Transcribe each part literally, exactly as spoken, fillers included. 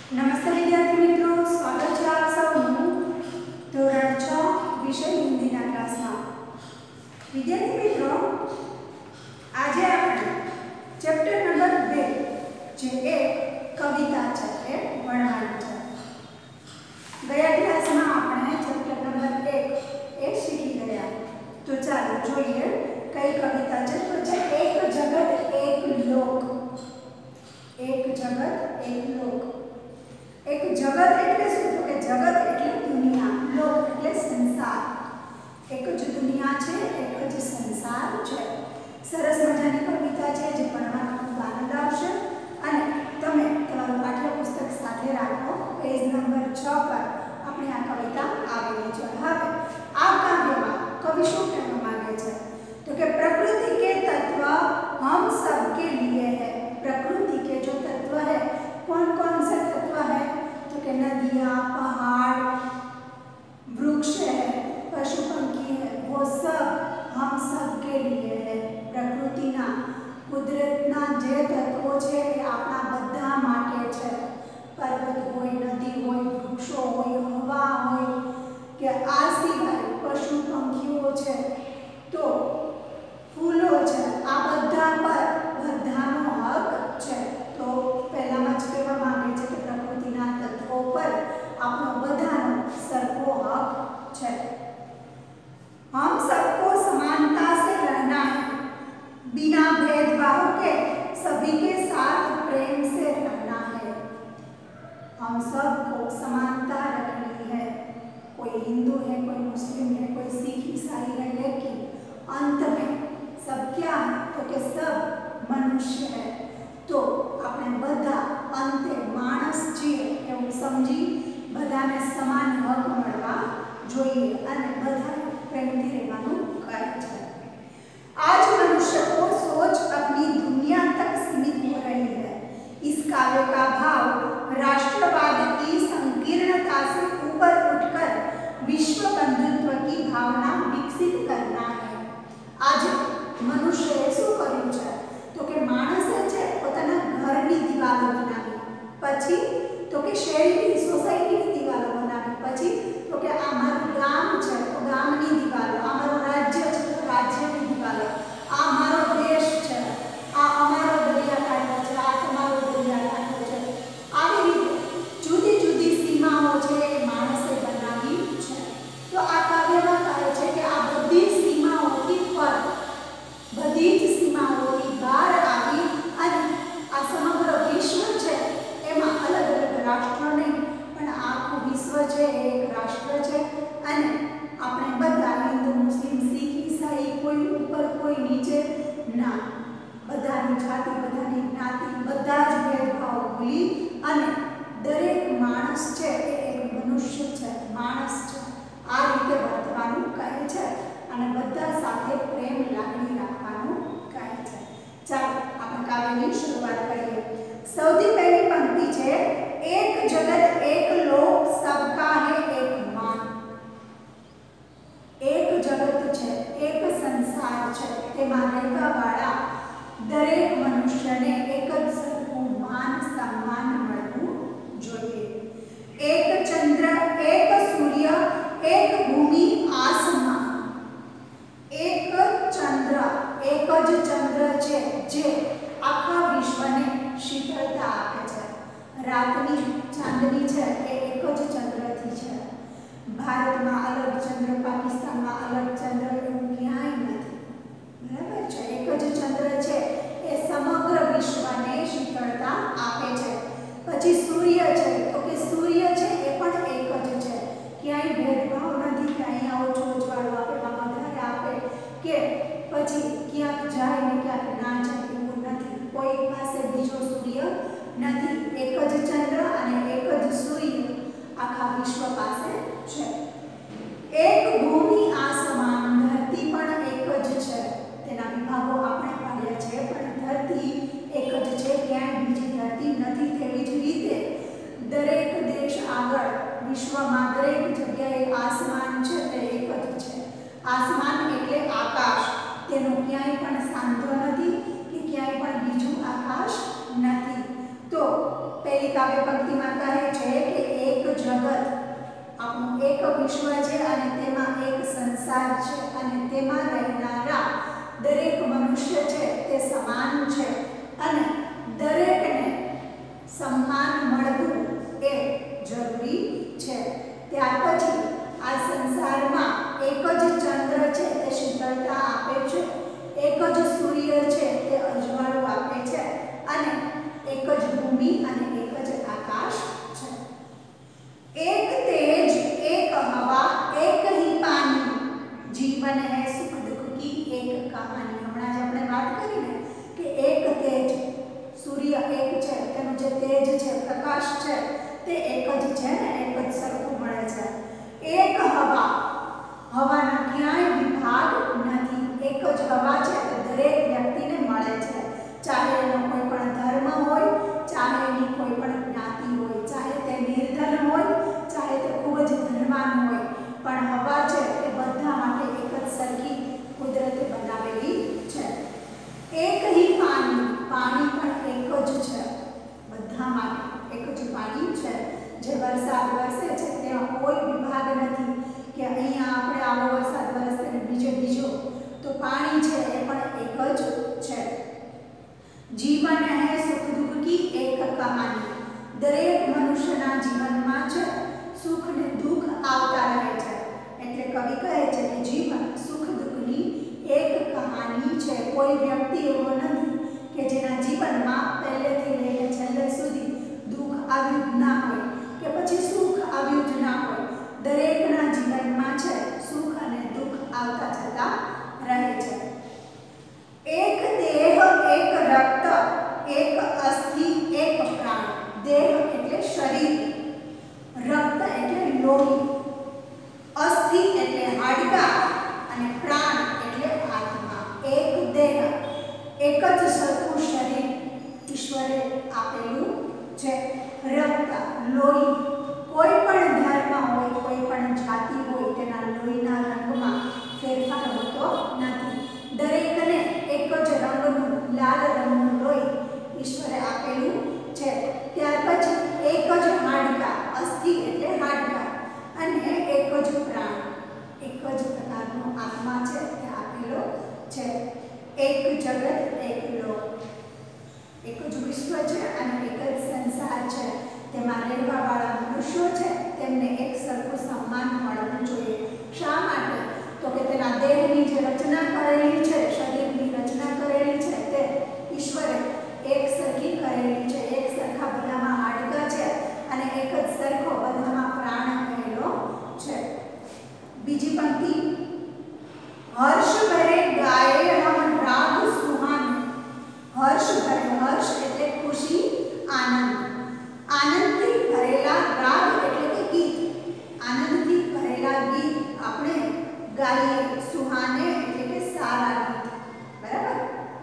નમસ્તે વિદ્યાર્થી મિત્રો, સ્વાગત છે આપ સૌનું ધોરણ છ વિષય હિન્દીના ક્લાસમાં। વિદ્યાર્થી મિત્રો, આજે આપણે ચેપ્ટર નંબર બે જે એક કવિતા છે એ ભણવાનું છે। ગયા ક્લાસમાં આપણે ચેપ્ટર નંબર એક એ શીખી ગયા, તો ચાલો જોઈએ કઈ કવિતા છે। તો છે એક જગત એક લોક। એક જગત એક લોક। एक जगत એટલે શું? તો કે જગત એટલે દુનિયા, લોક એટલે સંસાર। એક જ દુનિયા છે, એક જ સંસાર છે। સરસ મજાની કવિતા છે જે ભણવામાં ખૂબ આનંદ આવશે અને તમે તમારું પાઠ્યપુસ્તક સાથે રાખો। પેજ નંબર છ પર આપણી આ કવિતા આવેલી છે। હવે આ કાવ્યમાં કવિ શું કહેવા માંગે છે? તો કે प्रकृति के तत्व हम सब के लिए है। प्रकृति के जो तत्व है, कौन कौन से तत्व है? तो कि नदियाँ, पहाड़, वृक्ष है, पशु पंखी है, वो सब हम सब के लिए है। प्रकृति ना कुदरतना जे तत्वो छे ए आपना बधा माटे छे। पर्वत होय, नदी होय, वृक्षो होय, हवा होय के आ सिवाय पशु पंखीओ छे, तो फूलो छे, आ बधा पर बधानो हक छे। तो पहेलामां ज कहेवा मांगे छे के प्रकृतिना तत्वों पर आपनो बधानो सरखो हक छे। हम सबको समानता से रहना है, बिना भेदभाव के सभी के साथ प्रेम से रहना है। हम सबको समानता रखनी है। कोई हिंदू है, कोई मुस्लिम है, कोई सिख ईसाई है, लेकिन अंत में सब क्या है? तो कि सब मनुष्य है। तो આપણે બધા અંતે માણસ છીએ એવું સમજી બધાને સમાન હક મળવા જોઈએ અને બધાને પ્રેમથી રહેવાનું કહે છે। आज मनुष्य को सोच अपनी दुनिया तक सीमित हो रही है। इस काव्य का भाव राष्ट्रवाद की संकीर्णता से ऊपर उठकर विश्व बंधुत्व की भावना विकसित करना है। आज मनुष्य શું કર્યું છે? तो के माणसे छे पोताना घरनी दीवालो बनावी, पछी तो के शहरनी सोसायटीनी दीवालो बनावी, पछी तो के आ मारुं गाम छे तो गामनी दीवालो, आ मारुं राज्य छे तो राज्यनी दीवालो, आ मारो देश छे, आ अमारो दरियाकांठो छे, आ तमारो दरियाकांठो छे। આવી રીતે જુદી જુદી સીમાઓ છે એ માણસે બનાવી છે। તો આ કાવ્યમાં કહે છે કે આ બધી સીમાઓથી પર, બધી જ સીમાઓથી બહાર આવી અને આ સમગ્ર વિશ્વ છે એમાં અલગ અલગ રાષ્ટ્ર નહીં પણ આખું વિશ્વ છે એ એક રાષ્ટ્ર છે અને આપણે બધા હિન્દુ, મુસ્લિમ, શીખ, ઈસાઈ, કોઈ ઉપર કોઈ નીચે ના, બધાની જાતિ, બધાની જ્ઞાતિ, બધા જ ભેદભાવ ભૂલી અને દરેક માણસ છે એ એક મનુષ્ય છે, માણસ છે, આ રીતે વર્તવાનું કહે છે અને બધા સાથે પ્રેમ લાગણી રાખવાનું કહે છે। ચાલો આપણે કાવ્યની શરૂઆત કરીએ। સૌથી પહેલી પંક્તિ છે એક જગત એક લોક સબકા હે એક માન। એક જગત છે, એક સંસાર છે, તેમાં રહેવાવાળા દરેક મનુષ્યને એક જ સરખું માન સન્માન મળવું જોઈએ। એક ચંદ્ર, એક સૂર્ય, એક ભૂમિ આસમાન। એક ચંદ્ર, એક જ ચંદ્ર છે જે આખા વિશ્વને શીતળતા આપે છે। રાતની ચાંદની છે એ એક જ ચંદ્રથી છે। ભારતમાં અલગ ચંદ્ર, પાકિસ્તાનમાં અલગ ચંદ્ર એવું ક્યાંય નથી, બરાબર છે? એક જ ચંદ્ર છે એ સમગ્ર વિશ્વને શીતળતા આપે છે। પછી સૂર્ય છે તો કે સૂર્ય છે એ પણ એક જ છે, ક્યાંય ભેદભાવ નથી કે અહીંયા ઓછો ઉજવાળો આપે, આમાં વધારે આપે કે પછી ક્યાંક જાય ને ક્યાંક ના જાય એવું નથી। કોઈ પાસે બીજો સૂર્ય નથી, એક જ ચંદ્ર અને એક જ સૂર્ય આખા વિશ્વ પાસે છે। એક ભૂમિ આસમાન, ધરતી પણ એક જ છે, તેના વિભાગો આપણે પાડ્યા છે પણ ધરતી એક જ છે, ક્યાંય બીજી ધરતી નથી। તેવી જ રીતે દરેક દેશ આગળ વિશ્વમાં દરેક જગ્યાએ આસમાન છે તે એક જ છે। આસમાન એટલે આકાશ, તેનો ક્યાંય પણ સાંધો નથી કે ક્યાંય પણ બીજું આકાશ નથી। તો પહેલી કાવ્ય પંક્તિમાં કહે જગત, આપણું એક વિશ્વ છે અને તેમાં એક સંસાર છે અને તેમાં રહેનારા દરેક મનુષ્ય છે તે સમાન છે અને દરેકને સન્માન મળવું એ જરૂરી છે. ત્યાર પછી આ સંસારમાં એક જ ચંદ્ર છે તે શીતળતા આપે છે, એક જ સૂર્ય છે તે અજવાળું આપે છે અને એક જ ભૂમિ અને એક જ આકાશ છે. एक तेज एक हवा एक ही पानी, जीवन है सुख दुख की एक कहानी. हमણાં જ આપણે વાત કરી ને કે એક તેજ, સૂર્ય એક છે, તેનું જે તેજ છે, પ્રકાશ છે તે એક જ છે ને, એક જ સરખું મળે છે. એક હવા, હવાના ક્યાંય વિભાગ નથી, એક જ હવા છે તે દરેક વ્યક્તિને મળે છે, ચાહે એનો કોઈ પણ ધર્મ હોય, ચાહે એની કોઈ પણ જ્ઞાતિ હોય, ચાહે તે નિર્ધન હોય, ચાહે તે ખૂબ જ ધનવાન હોય, પણ હવા છે એ બધા માટે એક જ સરખી કુદરતે બનાવેલી છે. એક ही पानी, પાણી પણ એક જ છે, બધા માટે એક જ પાણી છે. જે વરસાદ વરસે છે ત્યાં કોઈ વિભાગ નથી કે અહીંયા આપણે આવો વરસાદ વરસે ને બીજે બીજો, તો પાણી છે એ પણ એક જ છે. જીવન હે સુખ દુઃખ की एक कहानी, દરેક મનુષ્યના જીવનમાં છે સુખ ને દુઃખ આવતા રહે છે. એટલે કવિ કહે છે કે જીવન સુખ દુઃખની એક કહાની છે. કોઈ વ્યક્તિ એવો નથી કે જેના જીવનમાં પહેલેથી લઈને છેલ્લે સુધી દુઃખ આવ્યું જ ના હોય કે પછી સુખ આવ્યું જ ના હોય. દરેકના જીવનમાં છે સુખ અને દુઃખ આવતા જતા રહે છે. એક દેહ એક રક્ત એક અસ્થિ એક પ્રાણ. દેહ એટલે શરીર, રક્ત એટલે લોહી, અસ્થિ એટલે હાડકાં અને પ્રાણ એટલે આત્મા. એક દેહ, એક જ સરખું શરીર ઈશ્વરે આપેલું છે. રક્ત, લોહી, કોઈ પણ ધર્મ હોય, કોઈ પણ જાતિ હોય, તેના લોહીના રંગમાં ફેરફાર હોતો નથી. દરેકને એક જ રંગનું, લાલ રંગનું લોહી ઈશ્વરે આપેલું છે. ત્યાર પછી એક જ હાડકાં, અસ્થિ એટલે હાડકાં, અને એક જ પ્રાણ, એક જ પ્રકારનો આત્મા છે તે આપેલો છે. એક જગત એક લોક, એક જ વિશ્વ છે અને એક જ સંસાર છે. તેમાં રહેવાવાળા મનુષ્યો છે તેમને એક સરખું સન્માન મળવું જોઈએ. શા માટે? તો કે તેના દેહની જે રચના કરેલી છે, શરીરની રચના કરેલી છે તે ઈશ્વરે એક સરખી કરેલી છે. એક સરખા બધામાં હાડકાં છે અને એક જ સરખો બધામાં પ્રાણ રહેલો છે. બીજી પંક્તિ, હર્ષ ભરે ગાયે હમ રાગ સુહાને. હર્ષ ભરે, હર્ષ એટલે ખુશી, આનંદ, આનંદથી ભરેલા રાગ એટલે કે ગીત, આનંદથી ભરેલા ગીત આપણે ગાઈએ. સુહાને એટલે કે સારા ગીત, બરાબર.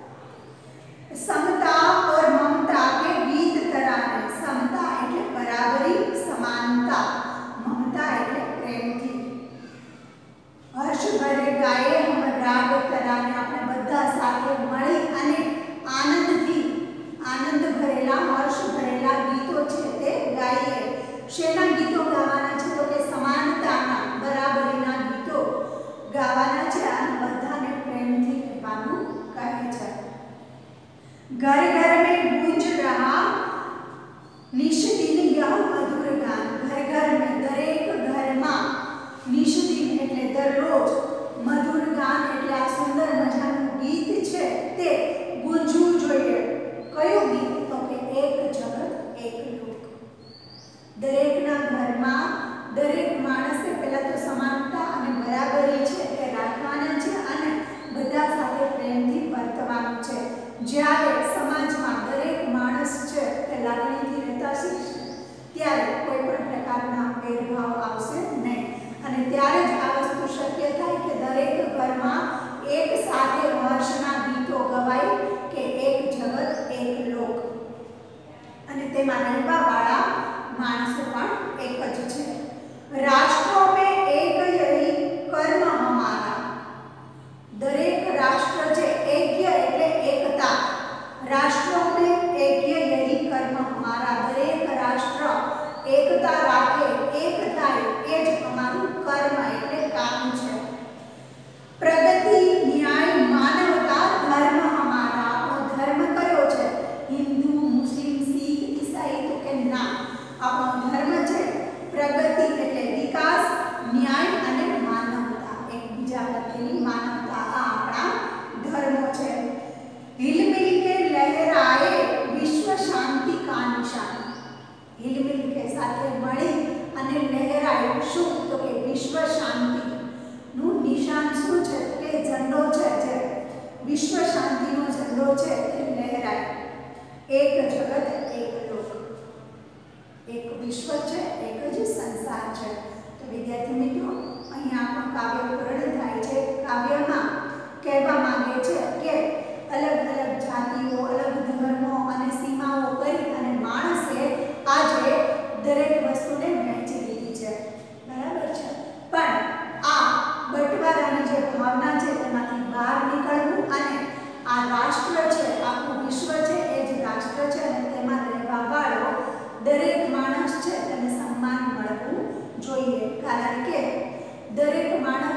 समता और ममता के गीत तराने. समता એટલે બરાબરી, સમાનતા, મમતા એટલે પ્રેમથી. હર્ષ ભરે ગાયે હમ રાગ તરાને, આપણે બધા સાથે મળી અને આનંદથી, આનંદ ભરેલા, હર્ષ ભરેલા ગીતો છે તે ગાઈએ. શેના ગીતો ગાવાના છે? તો કે સમાનતાના, બરાબરીના ગીતો ગાવાના છે અને બધાને પ્રેમથી કહેવાનું કહે છે. घर घर में गूंज रहा निश दिन यह मधुर गान. घर घर में, दरेक घરમાં, નિશ દિન એટલે દરરોજ, મધુર ગાન એટલે આ સુંદર મજાનું ગીત છે તે ગુંજવું જોઈએ. કયું ગીત? તો કે એક જગત એક લોક. દરેકના ઘરમાં દરેક માણસે પહેલા તો સમાનતા અને બરાબરી છે તે રાખવાના છે અને બધા સાથે પ્રેમથી વર્તવાનું છે. જ્યારે સમાજમાં દરેક માણસ છે તે લાગણીથી રહેતા શીખશે ત્યારે કોઈ પણ પ્રકારના ભેદભાવ આવશે નહીં અને ત્યારે જ આ વસ્તુ શક્ય થાય કે દરેક ઘરમાં એક સાથે હર્ષના ગીતો ગવાય કે એક જગત એક લોક, અને તેમાં રહેવાવાળા માણસો પણ એક જ છે. રાષ્ટ્રો મેં એક યહી કર્મ હમારા. દરેક રાષ્ટ્ર છે, ऐक्य એટલે એકતા. राष्ट्रों में ऐक्य यही कर्म हमारा. दरेक राष्ट्र एकता राखे,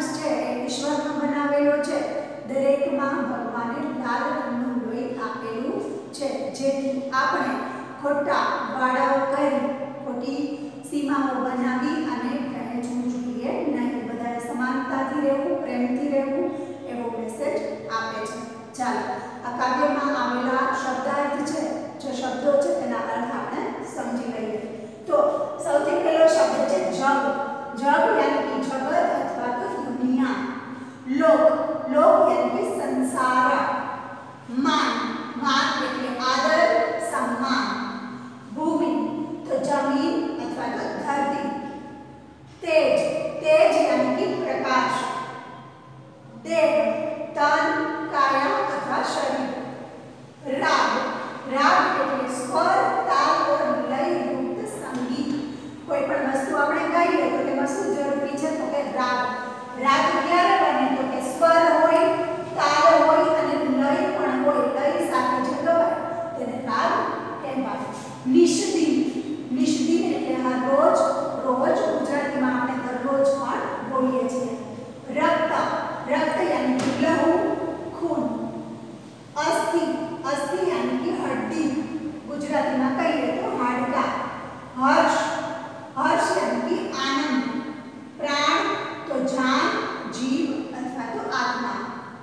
ધનુષ છે એ ઈશ્વરનો બનાવેલો છે. દરેકમાં ભગવાને લાલ રંગનું લોહી આપેલું છે, જેથી આપણે ખોટા વાડાઓ કરી ખોટી સીમાઓ બનાવી અને વહેંચવું જોઈએ નહીં. બધાએ સમાનતાથી રહેવું, પ્રેમથી રહેવું એવો મેસેજ આપે છે. ચાલો આ કાવ્યમાં આવેલા શબ્દાર્થ છે, જે શબ્દો છે તેના અર્થ આપણે સમજી લઈએ. તો સૌથી પહેલો શબ્દ છે જગ. જગ યાની કે જગત અથવા તો દુનિયા. લોક, લોક યાની કે સંસાર. માન, માન એટલે આદર, સન્માન. ભૂમિ તો જમીન અથવા તો ધરતી. તેજ, તેજ યાની કે પ્રકાશ. દેહ, તન, કાયા અથવા શરીર. રાગ, રાગ એટલે સ્વર, તાલ और લય યુક્ત સંગીત. કોઈ પણ વસ્તુ આપણે ગાઈએ તો તેમાં શું જરૂરી છે તો કે રાગ. રાગ ક્યારે બને તો કે સ્વર હોય, તાલ હોય અને લય પણ હોય. લય સાથે જે ગવાય તેને રાગ કહેવાય. નિષદિન, નિષદિન એટલે હર રોજ, રોજ ગુજરાતીમાં આપણે દરરોજ પણ બોલીએ છીએ. રક્ત, રક્ત યાની કે લહુ, ખૂન. અસ્થિ, અસ્થિ યાની કે હડ્ડી, ગુજરાતીમાં કહીએ તો હાડકા. હર્ષ, હર્ષ યાની કે આનંદ. પ્રાણ તો જાન, જીવ અથવા તો આત્મા.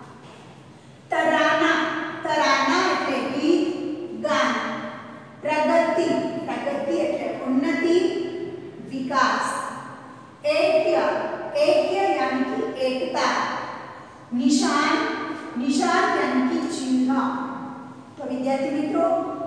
તરાના, તરાના એટલે ગીત, ગાન. પ્રગતિ, પ્રગતિ એટલે ઉન્નતિ, વિકાસ. ऐक्य, ऐक्य यानी कि एकता. निशान, निशान यानी कि चिन्ह. तो विद्यार्थी मित्रों